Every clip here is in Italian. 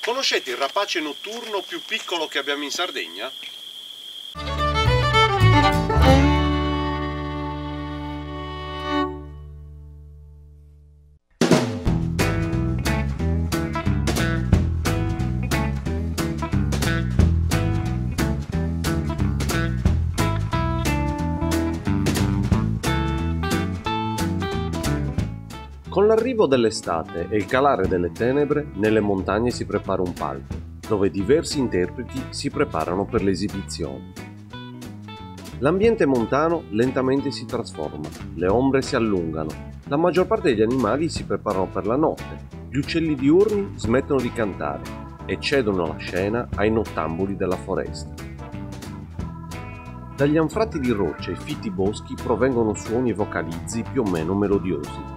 Conoscete il rapace notturno più piccolo che abbiamo in Sardegna? Con l'arrivo dell'estate e il calare delle tenebre, nelle montagne si prepara un palco, dove diversi interpreti si preparano per l'esibizione. L'ambiente montano lentamente si trasforma, le ombre si allungano, la maggior parte degli animali si preparano per la notte, gli uccelli diurni smettono di cantare e cedono la scena ai nottambuli della foresta. Dagli anfratti di rocce e fitti boschi provengono suoni e vocalizzi più o meno melodiosi.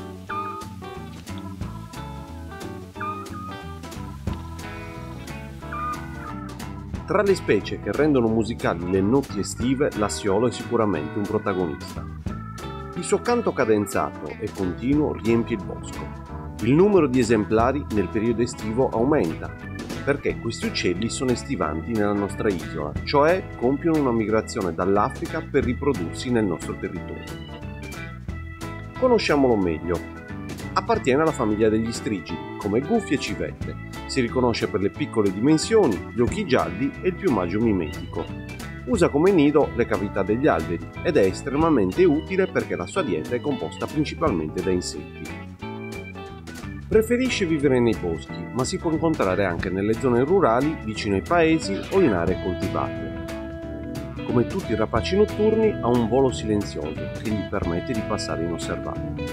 Tra le specie che rendono musicali le notti estive, l'assiolo è sicuramente un protagonista. Il suo canto cadenzato e continuo riempie il bosco. Il numero di esemplari nel periodo estivo aumenta, perché questi uccelli sono estivanti nella nostra isola, cioè compiono una migrazione dall'Africa per riprodursi nel nostro territorio. Conosciamolo meglio. Appartiene alla famiglia degli strigili, come guffie e civette. Si riconosce per le piccole dimensioni, gli occhi gialli e il piumaggio mimetico. Usa come nido le cavità degli alberi ed è estremamente utile perché la sua dieta è composta principalmente da insetti. Preferisce vivere nei boschi, ma si può incontrare anche nelle zone rurali, vicino ai paesi o in aree coltivate. Come tutti i rapaci notturni, ha un volo silenzioso che gli permette di passare inosservato.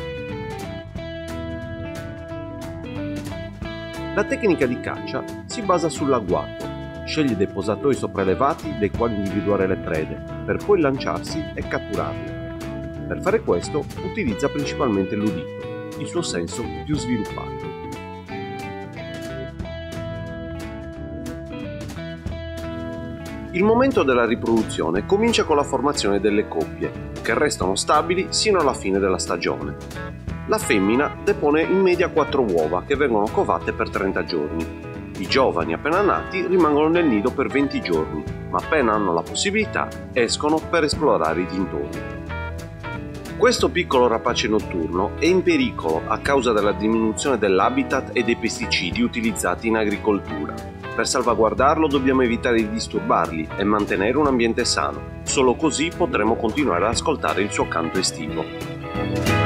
La tecnica di caccia si basa sull'agguato. Sceglie dei posatoi sopraelevati dai quali individuare le prede, per poi lanciarsi e catturarle. Per fare questo utilizza principalmente l'udito, il suo senso più sviluppato. Il momento della riproduzione comincia con la formazione delle coppie, che restano stabili sino alla fine della stagione. La femmina depone in media 4 uova che vengono covate per 30 giorni. I giovani appena nati rimangono nel nido per 20 giorni, ma appena hanno la possibilità escono per esplorare i dintorni. Questo piccolo rapace notturno è in pericolo a causa della diminuzione dell'habitat e dei pesticidi utilizzati in agricoltura. Per salvaguardarlo dobbiamo evitare di disturbarli e mantenere un ambiente sano. Solo così potremo continuare ad ascoltare il suo canto estivo.